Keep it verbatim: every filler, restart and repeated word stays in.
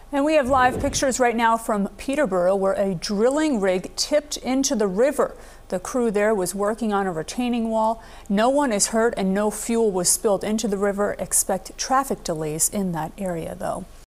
And we have live pictures right now from Peterborough where a drilling rig tipped into the river. The crew there was working on a retaining wall. No one is hurt and no fuel was spilled into the river. Expect traffic delays in that area though.